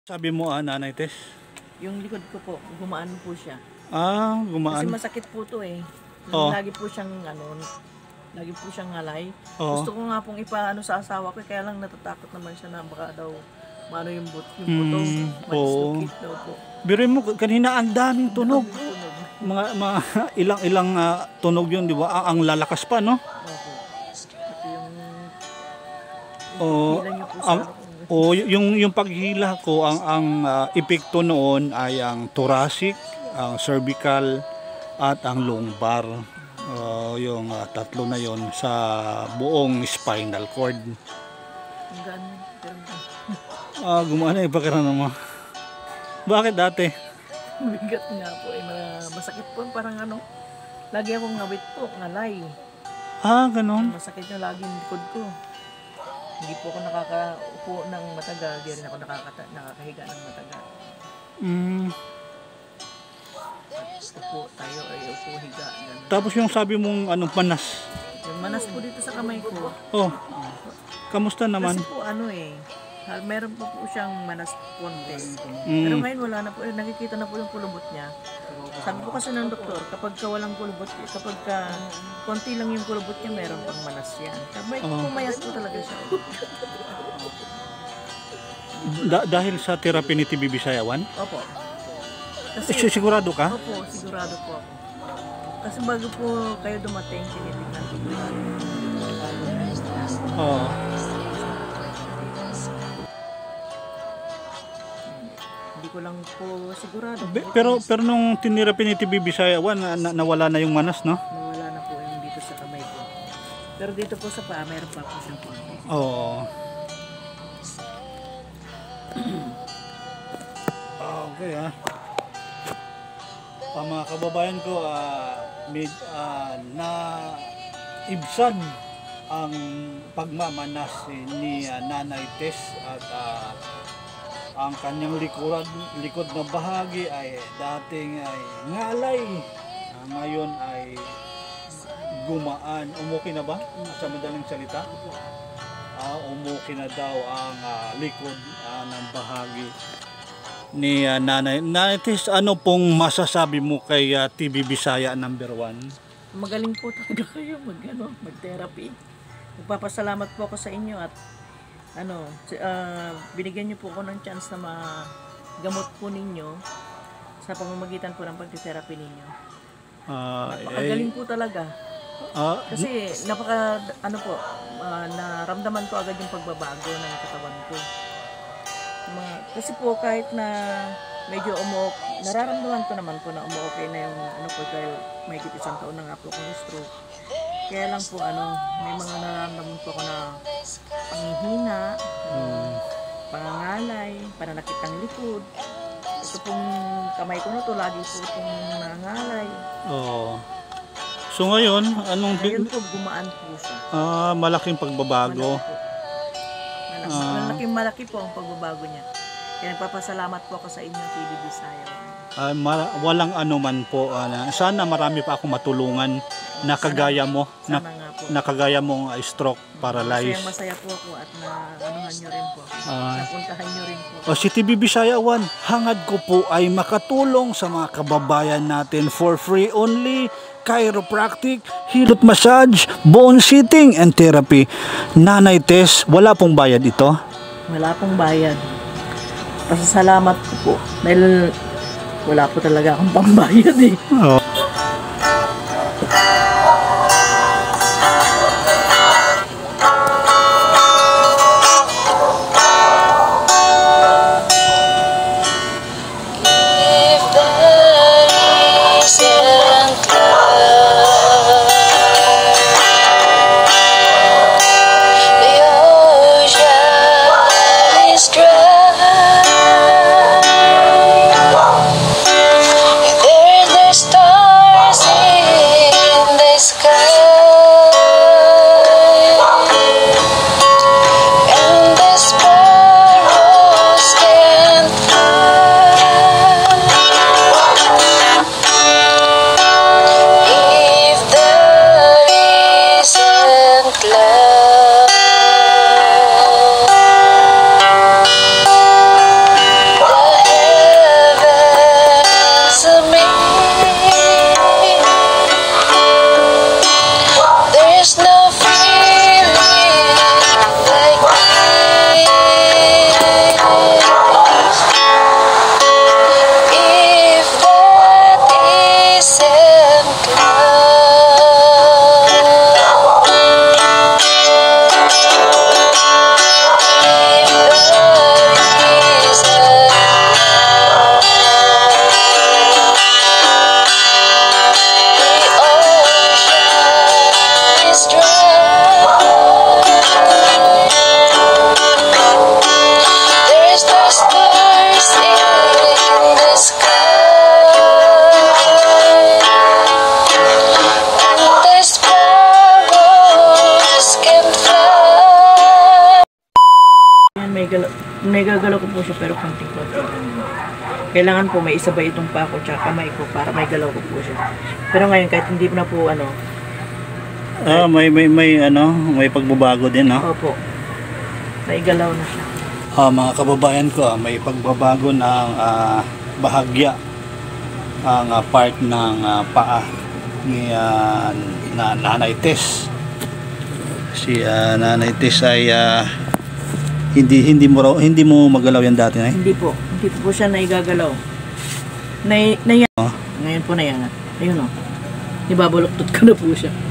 Sabi mo, Nanay Tess? Yung likod ko po, gumaan po siya. Gumaan. Kasi masakit po to eh. Oh. Lagi po siyang lagi po siyang ngalay. Oh. Gusto ko nga pong ipaano sa asawa ko, kaya lang natatakot naman siya na baka daw maano yung buto. Mag-dislocate daw po. Biro mo, kanina ang daming tunog. Mga ilang tunog yun, di ba? Ang lalakas pa, no? Opo. At yung paghila ko, ang epekto noon ay ang thoracic, ang cervical, at ang lumbar. Yung tatlo na yon sa buong spinal cord. Gumana yung pakiramdam mo. Bakit dati? Bigat nga po eh, masakit po, parang lagi akong ngawit po, ngalay. Ganon. Masakit yung lagi yung likod ko. Hindi po ako nakakaupo ng matagal, hindi rin ako nakakahiga ng matagal. Upo tayo ay upo, higa. Ganun. Tapos yung sabi mong manas? Yung manas po dito sa kamay ko. Kamusta naman? Kasi po meron pa po siyang manas konti. Pero ngayon wala na po, nakikita na po yung kulubot niya. Sabi po kasi ng doktor, kapag walang kulubot, kapag konti lang yung kulubot niya, meron pang manas yan. Pumayas po talaga siya. Dahil sa therapy ni TB Bisayawan? Opo. Kasi, sigurado ka? Opo, sigurado po ako. Kasi bago po kayo dumating, tinitignan ko po. Hindi ko lang po sigurado. Pero nung tinirapi ni TB Bisayawan, nawala na yung manas, no? Nawala na po yung dito sa kamay ko. Pero dito po sa paa, mayroon pa po siyang konti. Okay mga kababayan ko, na ibsan ang pagmamanas ni Nanay Tess at ang kanyang likod na bahagi ay dating ay ngalay, ngayon ay gumaan. Umuki na ba? Sa madaling salita, umuki na daw ang likod ng bahagi ni Nanay Tess. Ano pong masasabi mo kay TB Bisaya #1? Magaling po talaga kayo mag-therapy. Nagpapasalamat po ako sa inyo at binigyan niyo po ako ng chance na magamot po ninyo sa pamamagitan po ng pagte-therapy ninyo. Napakagaling po talaga. Kasi naramdaman ko agad yung pagbabago ng katawan ko. Kasi po kahit na medyo nararamdaman ko naman po na okay na yung dahil may isang taon na nga po akong stroke. Kaya lang po may mga nararamdaman po ako na panghihina, pangangalay, pananakit ng likod. Ito pong kamay ko na to, lagi po itong nangangalay. So ngayon, ngayon po gumaan po siya. Malaking pagbabago. Malaki po ang pagbabago niya. Kaya nagpapasalamat po ako sa inyo, TB Bisaya. Walang anuman po. Sana marami pa akong matulungan na kagaya mo. Na kagaya mong stroke, paralyzed. Masaya po ako at napuntahan nyo rin po. Si TB Bisayawan, hangad ko po ay makatulong sa mga kababayan natin for free only. Chiropractic, hilot massage, bone sitting and therapy. Nanay Tess, wala pong bayad ito? Wala pong bayad. Pasasalamat ko po dahil wala po talaga akong pambayad eh. Stop. Nagagalaw ko po siya pero konting-konti lang. Kailangan po may isabay itong pako tsaka kamay ko para may galaw ko po siya. Pero ngayon kahit hindi na po May pagbabago din, no? opo, naigalaw na siya. Mga kababayan ko, may pagbabago ng bahagya ang part ng paa ni Nanay Tess. Si Nanay Tess ay hindi mo magalaw yan dati, eh? Hindi po siya naigagalaw. Ngayon po na yan. Ayun o. Ibabuloktot ko na po siya.